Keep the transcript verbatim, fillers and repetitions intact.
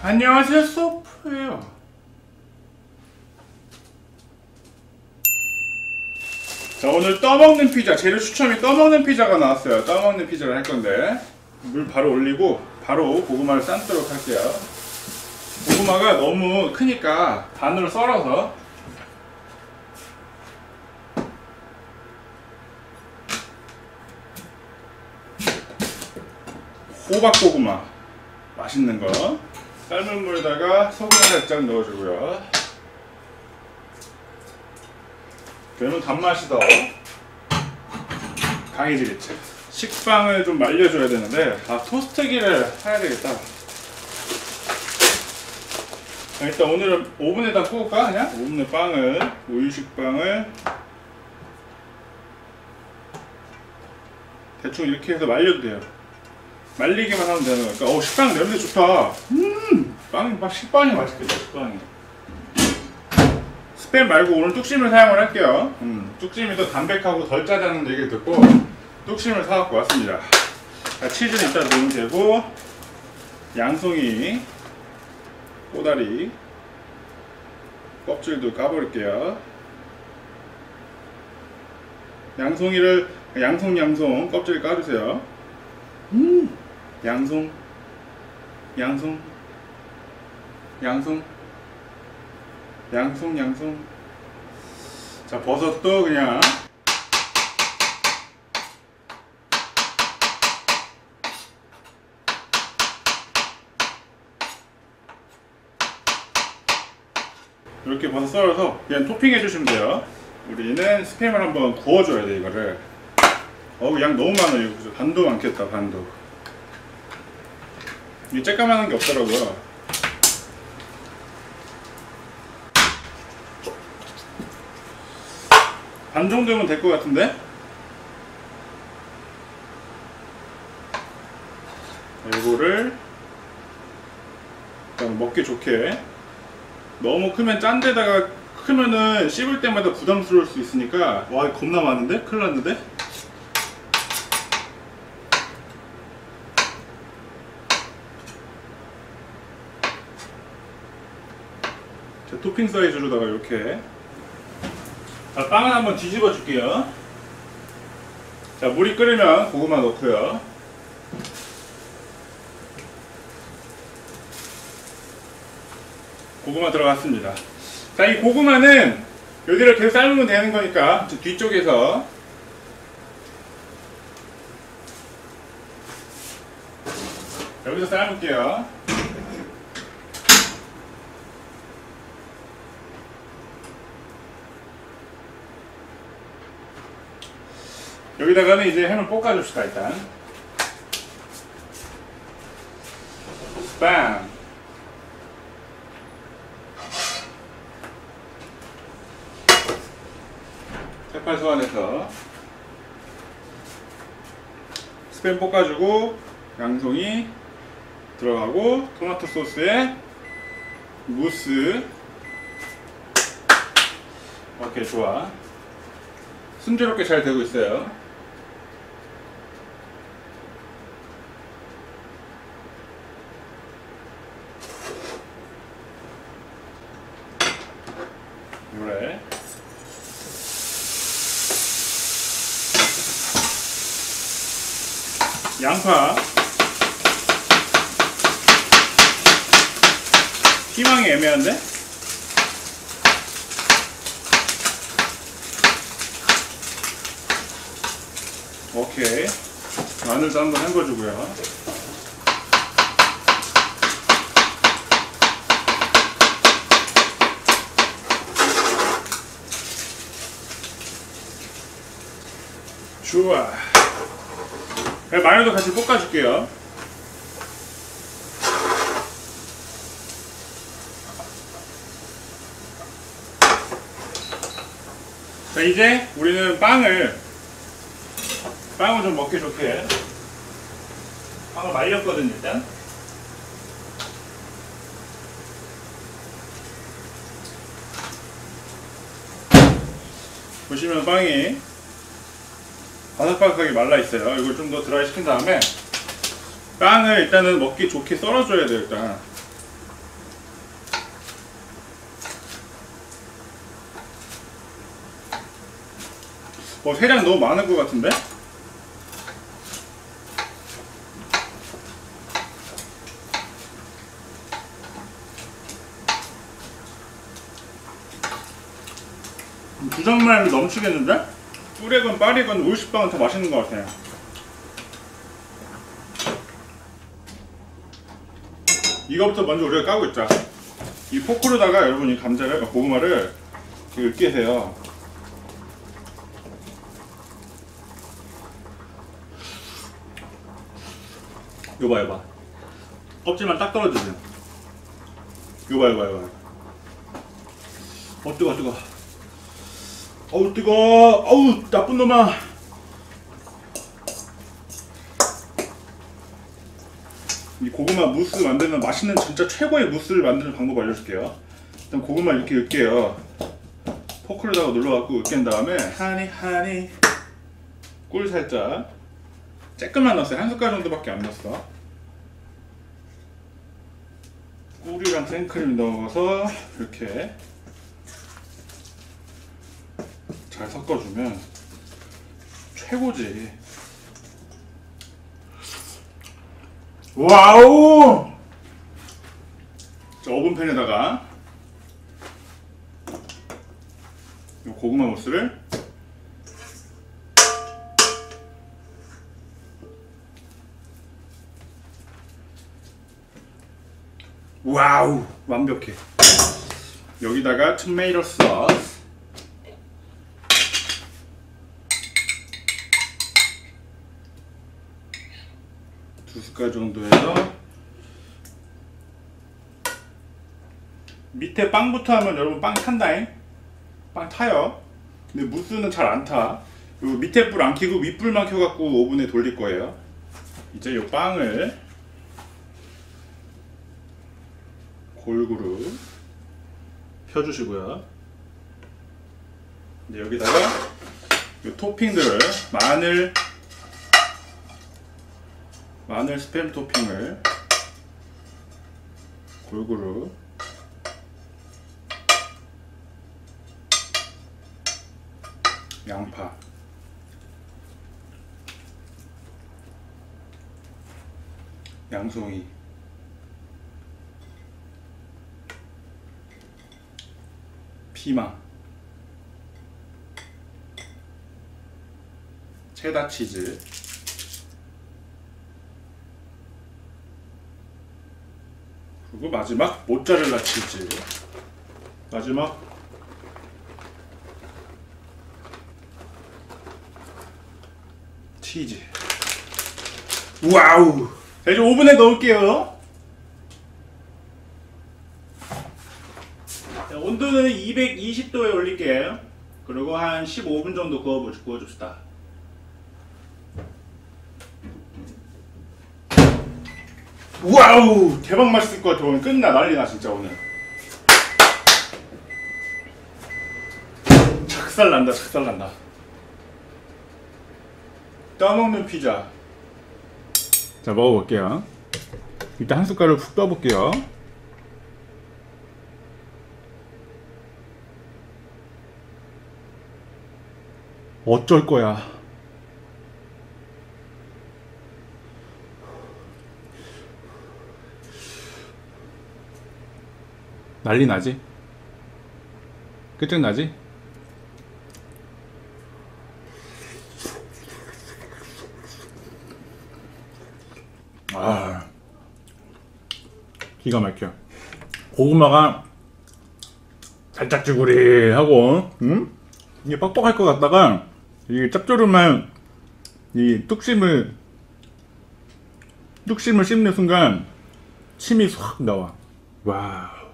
안녕하세요, 소프예요. 자, 오늘 떠먹는 피자, 재료 추첨이 떠먹는 피자가 나왔어요. 떠먹는 피자를 할 건데 물 바로 올리고 바로 고구마를 삶도록 할게요. 고구마가 너무 크니까 반으로 썰어서 호박고구마 맛있는 거 삶은 물에다가 소금을 살짝 넣어주고요. 그러면 단맛이 더 강해지겠지. 식빵을 좀 말려줘야 되는데 아 토스트기를 해야 되겠다. 일단 오늘은 오븐에다 구울까? 그냥? 오븐에 빵을 우유 식빵을 대충 이렇게 해서 말려도 돼요. 말리기만 하면 되는 거니까. 어 식빵 냄새 좋다. 음 빵이 막 식빵이 맛있겠다. 식빵이. 스팸 말고 오늘 뚝심을 사용을 할게요. 음, 뚝심이 더 담백하고 덜 짜다는 얘기를 듣고 뚝심을 사갖고 왔습니다. 자, 치즈는 이따 넣으면 되고 양송이 꼬다리 껍질도 까버릴게요. 양송이를 양송 양송 껍질 까주세요. 음 양송 양송 양송 양송 양송. 자, 버섯도 그냥 이렇게 버섯 썰어서 그냥 토핑해 주시면 돼요. 우리는 스팸을 한번 구워줘야 돼. 이거를 어우 양 너무 많아요. 이거 반도 많겠다. 반도. 이 쬐까만한 게 없더라고요. 반 정도면 될 것 같은데? 이거를 먹기 좋게. 너무 크면 짠 데다가 크면은 씹을 때마다 부담스러울 수 있으니까. 와 겁나 많은데? 큰일 났는데? 자, 토핑 사이즈로다가 이렇게. 자, 빵을 한번 뒤집어 줄게요. 자, 물이 끓으면 고구마 넣고요. 고구마 들어갔습니다. 자, 이 고구마는 여기를 계속 삶으면 되는 거니까 뒤쪽에서 여기서 삶을게요. 여기다가는 이제 햄을 볶아줍시다. 일단 스팸 테팔 소환해서 스팸 볶아주고 양송이 들어가고 토마토 소스에 무스. 오케이 좋아. 순조롭게 잘 되고 있어요. 그래. 양파 희망이 애매한데? 오케이. 마늘도 한번 헹궈주고요. 좋아. 마늘도 같이 볶아줄게요. 자, 이제 우리는 빵을 빵을 좀 먹기 좋게 빵을 말렸거든요. 일단 보시면 빵이 바삭바삭하게 말라있어요. 이걸 좀 더 드라이 시킨 다음에 빵을 일단은 먹기 좋게 썰어줘야 돼요. 일단 어, 세량 너무 많을 것 같은데? 두 장만 해도 넘치겠는데? 뚜렉은 파리건 오십방은 더 맛있는 것 같아요. 이거부터 먼저 우리가 까고 있자. 이 포크로다가 여러분 이 감자를, 고구마를 이렇게 으깨세요. 이거 봐, 이거 봐. 껍질만 딱 떨어지세요. 이거 봐, 이거 봐, 이거 봐. 어, 뜨거, 뜨거. 어우, 뜨거. 어우, 나쁜 놈아. 이 고구마 무스 만드는 맛있는 진짜 최고의 무스를 만드는 방법 알려줄게요. 일단 고구마 이렇게 으깨요. 포크로다가 눌러갖고 으깬 다음에 하니 하니 꿀 살짝 쬐끔만 넣었어요. 한 숟갈 정도밖에 안 넣었어. 꿀이랑 생크림 넣어서 이렇게 잘 섞어주면 최고지. 와우! 자, 오븐팬에다가 이 고구마 무스를 와우! 완벽해. 여기다가 토마토 소스 두 숟갈 정도 해서 밑에 빵부터 하면 여러분 빵 탄다잉. 빵 타요. 근데 무스는 잘 안 타. 그리고 밑에 불 안 켜고 윗불만 켜갖고 오븐에 돌릴 거예요. 이제 이 빵을 골고루 펴주시고요. 이제 여기다가 이 토핑들을 마늘 마늘 스팸 토핑을 골고루 양파 양송이 피망 체다 치즈 그리고 마지막 모짜렐라 치즈 마지막 치즈. 와우. 자, 이제 오븐에 넣을게요. 자, 온도는 이백이십 도에 올릴게요. 그리고 한 십오 분 정도 구워, 구워줍시다. 와우! 대박 맛있을 것 같아. 오늘 끝나. 난리나 진짜 오늘. 작살난다 작살난다. 떠먹는 피자. 자, 먹어볼게요. 일단 한 숟갈을 푹 떠볼게요. 어쩔 거야. 난리 나지? 끝장나지? 아, 기가 막혀. 고구마가 살짝 쭈구리하고, 음? 이게 뻑뻑할 것 같다가 이게 짭조름한 이 뚝심을 뚝심을 씹는 순간 침이 확 나와. 와우.